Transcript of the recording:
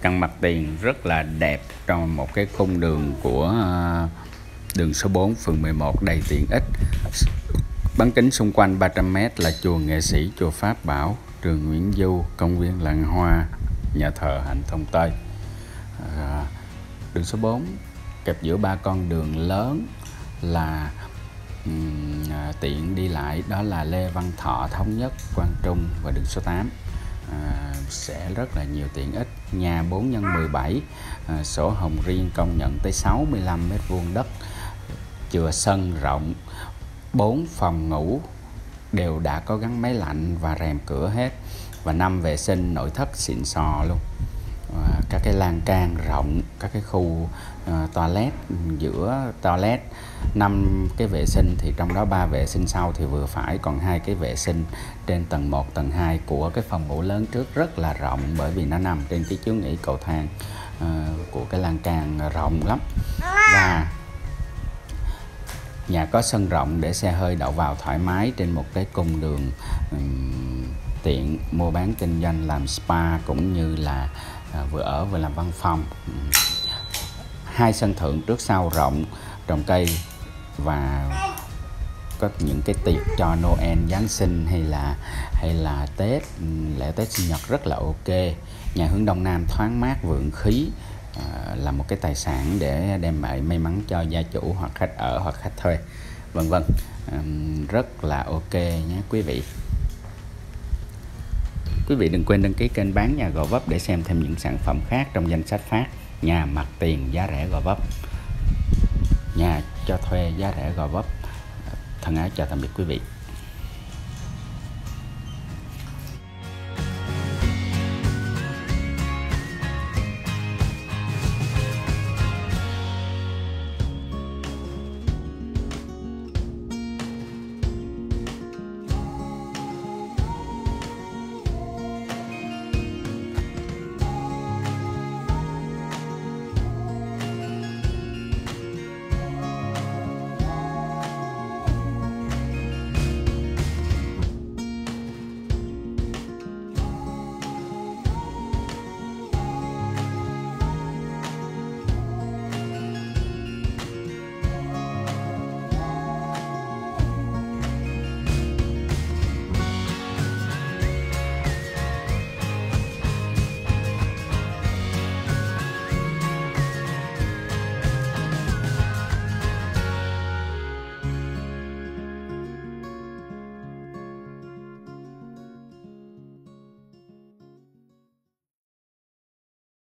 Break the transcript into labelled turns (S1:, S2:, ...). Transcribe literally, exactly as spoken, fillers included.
S1: Căn mặt tiền rất là đẹp trong một cái khung đường của đường số bốn, phường mười một đầy tiện ích. Bán kính xung quanh ba trăm mét là chùa Nghệ Sĩ, chùa Pháp Bảo, trường Nguyễn Du, công viên Làng Hoa, nhà thờ Hạnh Thông Tây. À, đường số bốn kẹp giữa ba con đường lớn là um, à, tiện đi lại, đó là Lê Văn Thọ, Thống Nhất, Quang Trung và đường số tám. À, sẽ rất là nhiều tiện ích. Nhà bốn nhân mười bảy, à, sổ hồng riêng công nhận tới sáu mươi lăm mét vuông đất, chừa sân rộng, bốn phòng ngủ đều đã có gắn máy lạnh và rèm cửa hết, và năm vệ sinh nội thất xịn sò luôn. À, các cái lan can rộng, các cái khu uh, toilet, giữa toilet năm cái vệ sinh, thì trong đó ba vệ sinh sau thì vừa phải, còn hai cái vệ sinh trên tầng một, tầng hai của cái phòng ngủ lớn trước rất là rộng, bởi vì nó nằm trên cái chiếu nghỉ cầu thang uh, của cái lan can rộng lắm. Và nhà có sân rộng để xe hơi đậu vào thoải mái trên một cái cung đường um, tiện mua bán kinh doanh, làm spa cũng như là à, vừa ở vừa làm văn phòng. Hai sân thượng trước sau rộng, trồng cây và có những cái tiệc cho Noel, Giáng sinh hay là hay là Tết, lễ Tết sinh nhật rất là ok. Nhà hướng đông nam thoáng mát, vượng khí, à, là một cái tài sản để đem lại may mắn cho gia chủ hoặc khách ở hoặc khách thuê, vân vân. À, rất là ok nhé quý vị. Quý vị đừng quên đăng ký kênh Bán Nhà Gò Vấp để xem thêm những sản phẩm khác trong danh sách phát nhà mặt tiền giá rẻ Gò Vấp, nhà cho thuê giá rẻ Gò Vấp. Thân ái chào tạm biệt quý vị.